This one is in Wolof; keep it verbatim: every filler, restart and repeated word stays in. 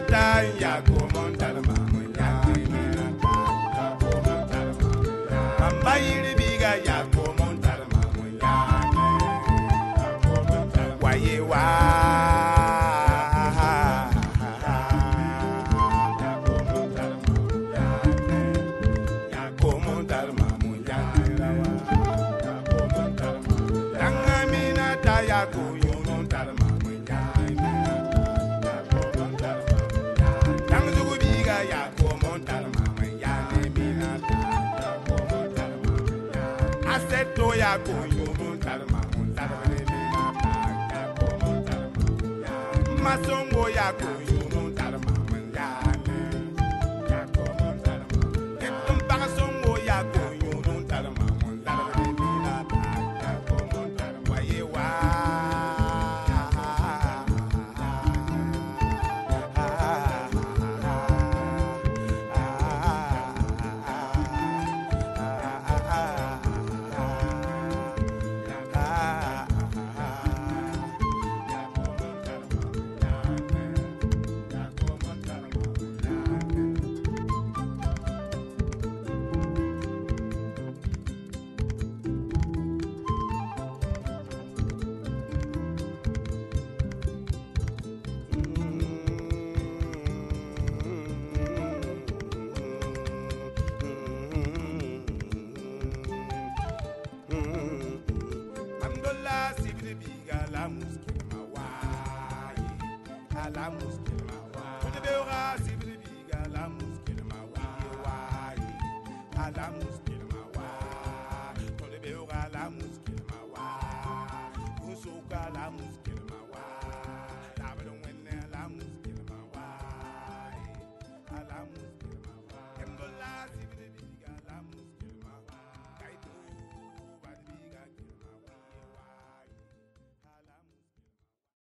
ta ya ko montar mamu ya Mamba yiri biga ya ko montar mamu ya Waye wa ya ko yumun tarma mun tarma masongo ya ko yumun tarma mun ya ya ko mun tarma etum pasongo ya ko yumun tarma mun tarma ya ko mun tarma yewa la muskil ma wa de be ora sibri biga la muskil ma wa wa la muskil